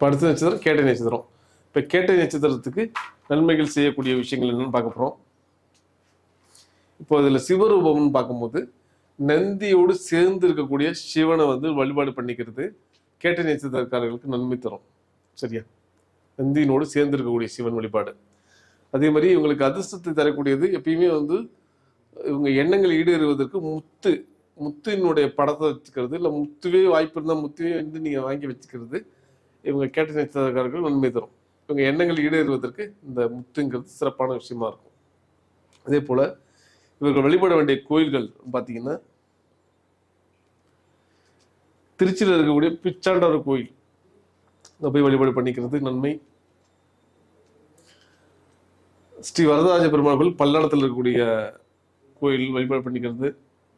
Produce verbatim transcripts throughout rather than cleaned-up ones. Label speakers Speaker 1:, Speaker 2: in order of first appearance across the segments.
Speaker 1: அடுத்த நட்சத்திரம் கேட்டை நட்சத்திரம். இப்போ கேட்டை நட்சத்திரத்துக்கு நன்மைகள் செய்யக்கூடிய விஷயங்கள் என்னன்னு பார்க்க போகிறோம். இப்போ இதில் சிவரூபம்னு பார்க்கும்போது நந்தியோடு சேர்ந்து இருக்கக்கூடிய சிவனை வந்து வழிபாடு பண்ணிக்கிறது கேட்டை நட்சத்திரக்காரர்களுக்கு நன்மை தரும். சரியா? நந்தியினோடு சேர்ந்து இருக்கக்கூடிய சிவன் வழிபாடு. அதே மாதிரி இவங்களுக்கு அதிர்ஷ்டத்தை தரக்கூடியது எப்பயுமே வந்து இவங்க எண்ணங்கள் ஈடேறுவதற்கு முத்து முத்தினுடைய படத்தை வச்சுக்கிறது, இல்லை முத்துவே வாய்ப்பு இருந்தால் முத்துவே வந்து நீங்கள் வாங்கி வச்சுக்கிறது இவங்க கேட்ட நட்சத்திரக்காரர்கள் நன்மை தரும். இவங்க எண்ணங்கள் ஈடேறுவதற்கு இந்த முத்துங்கிறது சிறப்பான விஷயமா இருக்கும். அதே போல் இவர்கள் வழிபட வேண்டிய கோயில்கள் பார்த்தீங்கன்னா திருச்சியில் இருக்கக்கூடிய பிச்சாண்டவர் கோயில் அங்கே போய் வழிபாடு பண்ணிக்கிறது நன்மை. ஸ்ரீ வரதராஜ பெருமாள் கோயில் பல்லடத்தில் இருக்கக்கூடிய கோயில் வழிபாடு பண்ணிக்கிறது.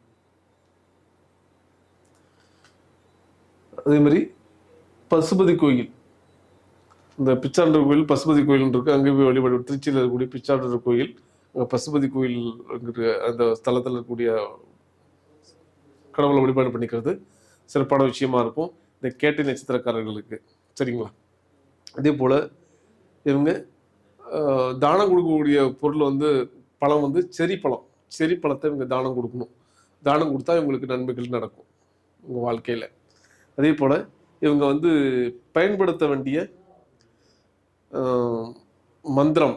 Speaker 1: அதே மாதிரி பசுபதி கோயில், இந்த பிச்சாண்டவர் கோயில் பசுபதி கோயில் இருக்கு, அங்கே போய் வழிபாடு. திருச்சியில் இருக்கக்கூடிய பிச்சாண்டவர் கோயில், அங்கே பசுபதி கோயில் அந்த ஸ்தலத்தில் இருக்கக்கூடிய கடவுளை வழிபாடு பண்ணிக்கிறது சிறப்பான விஷயமா இருக்கும் இந்த கேட்டை நட்சத்திரக்காரர்களுக்கு. சரிங்களா? அதே போல் இவங்க தானம் கொடுக்கக்கூடிய பொருள் வந்து பழம் வந்து செரி பழம். செரி பழத்தை இவங்க தானம் கொடுக்கணும். தானம் கொடுத்தா இவங்களுக்கு நன்மைகள் நடக்கும் உங்கள் வாழ்க்கையில். அதே போல் இவங்க வந்து பயன்படுத்த வேண்டிய மந்திரம்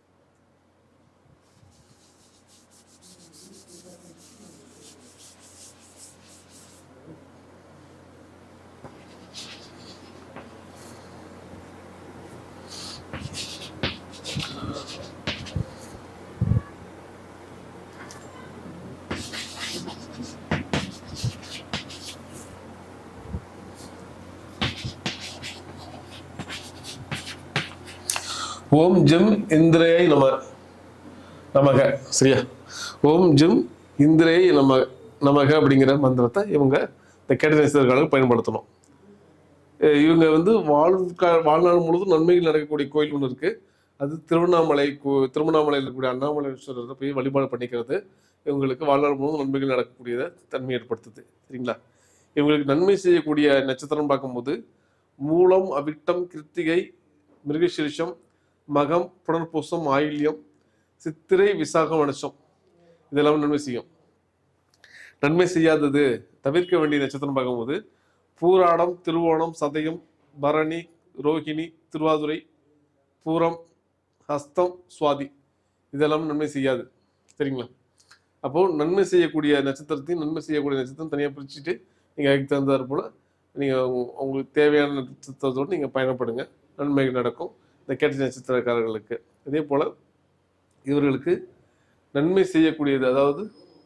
Speaker 1: ஓம் ஜிம் இந்திரேயை நம நமக. சரியா? ஓம் ஜிம் இந்திரேயை நம நமக அப்படிங்கிற மந்திரத்தை இவங்க இந்த கேட்ட நட்சத்திரக்காரர்கள் பயன்படுத்தணும். இவங்க வந்து வாழ்க்கை வாழ்நாள் முழுவதும் நன்மைகள் நடக்கக்கூடிய கோயில் ஒன்று இருக்குது. அது திருவண்ணாமலை கோ திருவண்ணாமலையில் இருக்கக்கூடிய அண்ணாமலைஸ்வரரை போய் வழிபாடு பண்ணிக்கிறது இவங்களுக்கு வாழ்நாள் முழுவதும் நன்மைகள் நடக்கக்கூடியதை தன்மை ஏற்படுத்துது. சரிங்களா? இவங்களுக்கு நன்மை செய்யக்கூடிய நட்சத்திரம் பார்க்கும்போது மூலம், அவிட்டம், கிருத்திகை, மிருகசீரிஷம், மகம், புனர்பூசம், ஆயில்யம், சித்திரை, விசாகம், அனுஷம் இதெல்லாம் நன்மை செய்யும். நன்மை செய்யாதது தவிர்க்க வேண்டிய நட்சத்திரம் பார்க்கும்போது பூராடம், திருவோணம், சதயம், பரணி, ரோஹிணி, திருவாதுரை, பூரம், ஹஸ்தம், சுவாதி இதெல்லாம் நன்மை செய்யாது. சரிங்களா? அப்போது நன்மை செய்யக்கூடிய நட்சத்திரத்தையும் நன்மை செய்யக்கூடிய நட்சத்திரம் தனியாக பிரிச்சுட்டு நீங்கள் அதுக்கு தகுந்தாற் போல் நீங்கள் உங்களுக்கு தேவையான நட்சத்திரத்தோடு நீங்கள் பயணப்படுங்க, நன்மைகள் நடக்கும் இந்த கேட்ட நட்சத்திரக்காரர்களுக்கு. இதே போல் இவர்களுக்கு நன்மை செய்யக்கூடியது, அதாவது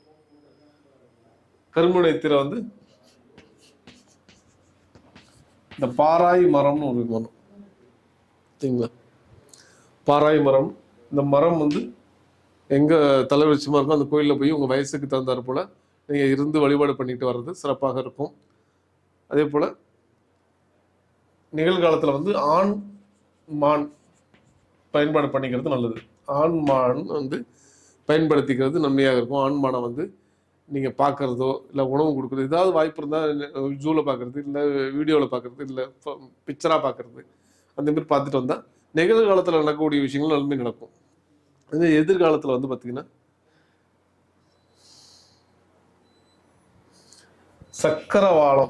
Speaker 1: கருமணத்தில வந்து இந்த பாராய் மரம்னு ஒரு மரம். சரிங்களா? பாராய் மரம், இந்த மரம் வந்து எங்கே தலைவரிச்சமாக இருக்கும் அந்த கோயிலில் போய் உங்கள் வயசுக்கு தகுந்தாற் போல் நீங்கள் இருந்து வழிபாடு பண்ணிட்டு வர்றது சிறப்பாக இருக்கும். அதே போல் நிகழ்காலத்தில் வந்து ஆண் மான் பயன்பாடு பண்ணிக்கிறது நல்லது. ஆண் மான் வந்து பயன்படுத்திக்கிறது நன்மையாக இருக்கும். ஆண் மானை வந்து நீங்கள் பார்க்குறதோ இல்லை உணவு கொடுக்குறது, ஏதாவது வாய்ப்பு இருந்தால் ஜூவில் பார்க்குறது, இல்லை வீடியோவில் பார்க்குறது, இல்லை பிக்சராக பார்க்குறது, அந்தமாரி பார்த்துட்டு வந்தால் நிகழ்காலத்தில் நடக்கக்கூடிய விஷயங்கள் நன்மை நடக்கும். அது எதிர்காலத்தில் வந்து பார்த்திங்கன்னா சக்கரவாளம்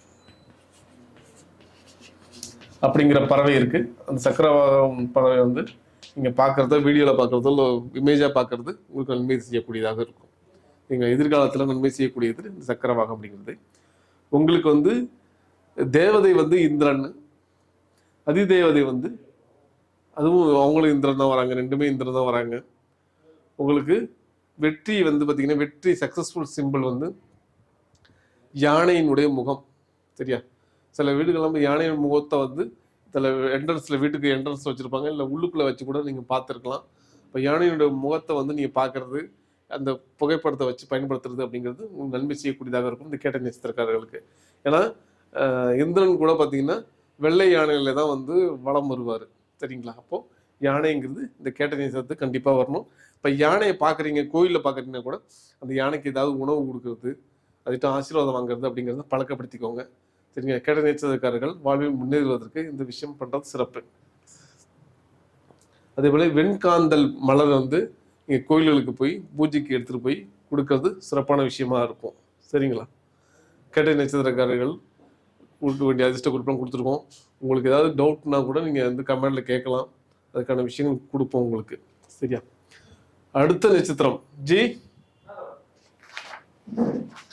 Speaker 1: அப்படிங்கிற பறவை இருக்குது. அந்த சக்கரவாகம் பறவை வந்து நீங்கள் பார்க்குறதோ வீடியோவில் பார்க்குறதோ இல்லை இமேஜாக பார்க்குறது உங்களுக்கு நன்மை செய்யக்கூடியதாக இருக்கும். நீங்கள் எதிர்காலத்தில் நன்மை செய்யக்கூடியது இந்த சக்கரவாகம் அப்படிங்கிறது. உங்களுக்கு வந்து தேவதை வந்து இந்திரன், அதிதேவதை வந்து அதுவும் அவங்களும் இந்திரன் தான் வராங்க, ரெண்டுமே இந்திரன் தான் வராங்க. உங்களுக்கு வெற்றி வந்து பார்த்திங்கன்னா வெற்றி சக்ஸஸ்ஃபுல் சிம்பிள் வந்து யானையினுடைய முகம். சரியா? சில வீடுகள் யானையின் முகத்தை வந்து சில என்ட்ரன்ஸில் வீட்டுக்கு என்ட்ரன்ஸ் வச்சுருப்பாங்க, இல்லை உள்ளுக்குள்ளே வச்சு கூட நீங்கள் பார்த்துருக்கலாம். இப்போ யானையினுடைய முகத்தை வந்து நீங்கள் பார்க்குறது, அந்த புகைப்படத்தை வச்சு பயன்படுத்துறது அப்படிங்கிறது உங்களுக்கு நன்மை செய்யக்கூடியதாக இருக்கும் இந்த கேட்ட நட்சத்திரக்காரர்களுக்கு. ஏன்னா இந்திரன் கூட பார்த்தீங்கன்னா வெள்ளை யானையில் தான் வந்து வலம் வருவார். சரிங்களா? அப்போது யானைங்கிறது இந்த கேட்ட நட்சத்திரத்துக்கு கண்டிப்பாக வரணும். இப்போ யானையை பார்க்குறீங்க, கோயிலில் பார்க்குறீங்கன்னா கூட அந்த யானைக்கு ஏதாவது உணவு கொடுக்கறது, அதுகிட்ட ஆசீர்வாதம் வாங்குறது அப்படிங்கிறத பழக்கப்படுத்திக்கோங்க. சரிங்க. கேட்ட நட்சத்திரக்காரர்கள் வாழ்வில் முன்னேறுவதற்கு இந்த விஷயம் பண்றது சிறப்பு. அதே போல வெண்காந்தல் மலர் வந்து நீங்க கோயில்களுக்கு போய் பூஜைக்கு எடுத்துட்டு போய் கொடுக்கறது சிறப்பான விஷயமா இருக்கும். சரிங்களா? கேட்ட நட்சத்திரக்காரர்கள் கொடுக்க வேண்டிய அதிர்ஷ்ட குறிப்பெல்லாம் கொடுத்துருக்கோம். உங்களுக்கு ஏதாவது டவுட்னா கூட நீங்கள் வந்து கமெண்ட்ல கேட்கலாம். அதுக்கான விஷயங்கள் கொடுப்போம் உங்களுக்கு. சரியா? அடுத்த நட்சத்திரம் ஜி